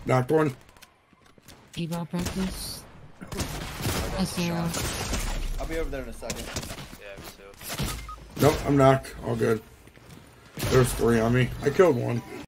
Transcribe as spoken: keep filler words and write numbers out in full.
Knocked one. Eval practice. That's zero. I'll be over there in a second. Yeah, me too. Nope, I'm knocked. All good. There's three on me. I killed one.